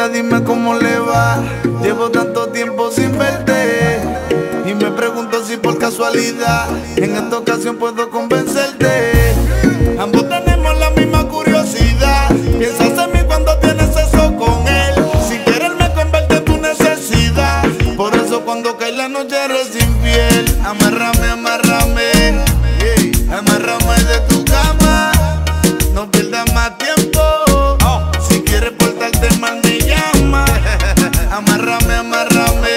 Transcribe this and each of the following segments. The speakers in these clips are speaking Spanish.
dime cómo le va. Llevo tanto tiempo sin verte y me pregunto si por casualidad en esta ocasión puedo convencerte. Ambos tenemos la misma curiosidad. Piensas en mí cuando tienes sexo con él. Si quieres me convierte en tu necesidad. Por eso cuando cae la noche eres infiel. Amárrame, amárrame, amárrame de tu cama. No pierdas más tiempo. Si quieres portarte mal me llama. Amárrame, amárrame,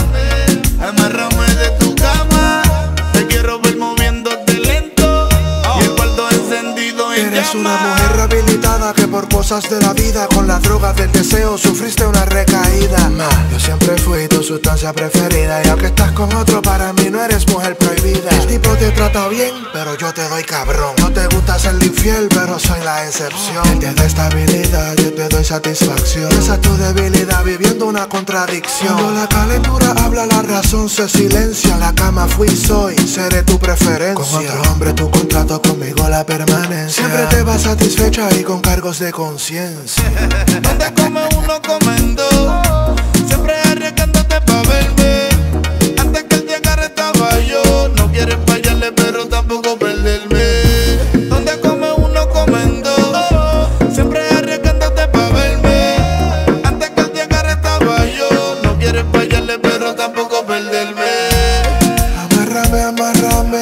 amárrame de tu cama. Te quiero ver moviéndote lento y el cuarto encendido en llamas. Eres una mujer rehabilitada que por cosas de la vida, con las drogas del deseo sufriste una recaída. Yo siempre fui tu sustancia preferida, y aunque estás con otro, para mí no eres mujer prohibida. El tipo te trata bien, pero yo te doy cabrón. No te gusta ser infiel, pero soy la excepción. Él te da estabilidad, yo te doy satisfacción. Esa es tu debilidad, viviendo una contradicción. Cuando la calentura habla, la razón se silencia. La cama fui, soy, seré tu preferencia. Con otro hombre tu contrato, conmigo la permanencia. Siempre te vas satisfecha y con cargos de conciencia. Donde come uno, comen dos. Siempre arriesgándote pa' verme. Antes que él llegara estaba yo. No quieres fallarle pero tampoco perderme. Donde come uno, comen dos. Siempre arriesgándote pa' verme. Antes que él llegara estaba yo. No quieres fallarle pero tampoco perderme. Amárrame, amárrame,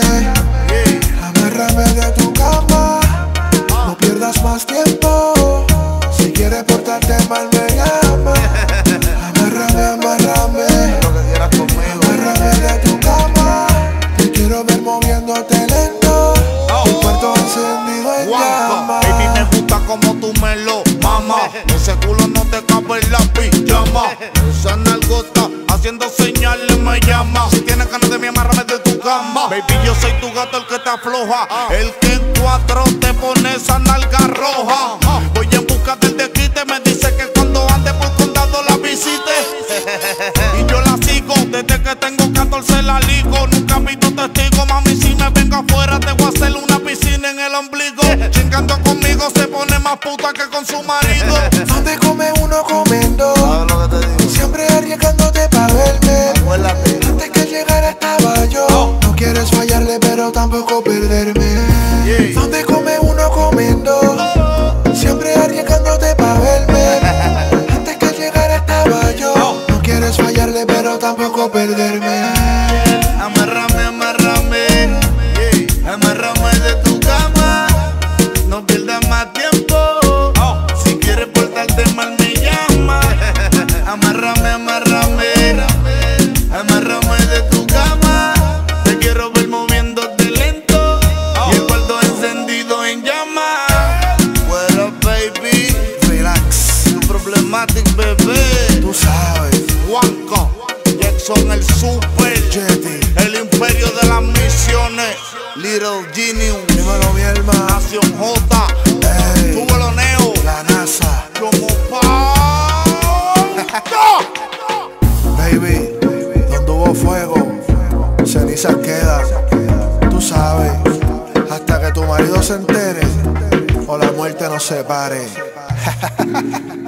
amárrame de tu cama. No pierdas más tiempo. Si quieres portarte mal me llama. Amárrame, amárrame, amárrame de tu cama. Te quiero ver moviéndote lento. Tu cuarto encendido en llama. Baby, me gusta como tú me lo mamas. Ese culo no te cabe en la pijama. Esa nalgota haciendo señales me llama. Si tienes ganas de mí, amárrame de tu cama. Baby, yo soy tu gato, el que te afloja, el que en cuatro te pone esa nalga roja. Voy en busca del desquite, me dice que cuando ande por condado la visite. Y yo la sigo, desde que tengo 14 la ligo. Nunca he visto testigo, mami, si me vengo afuera te voy a hacer una piscina en el ombligo. Chingando conmigo se pone más puta que con su marido. Donde come uno, comen dos. Siempre arriesgándote pa' verme. Antes que llegara estaba yo. No quieres fallarle pero tampoco perderme. Donde come uno, comen dos. Siempre arriesgándote pa' verme. Antes que llegara estaba yo. No quieres fallarle pero tampoco perderme. Amárrame, amárrame, amárrame de tu cama. No pierdas más tiempo. Si quieres portarte mal me llama. Amárrame, amárrame, amárrame de tu cama. Te quiero ver moviéndote lento y el cuarto encendido en llamas. What up, baby? Relax, Tu problematic, bebé. tú sabes. Juanco, Jackson el Super, Jetty, el imperio de las misiones, Little Genius, dímelo mi hermano. Nación J, Ey, Túbelo Neo, la NASA. como pa. Baby, donde hubo fuego, cenizas quedan. Tú sabes, hasta que tu marido se entere o la muerte nos separe.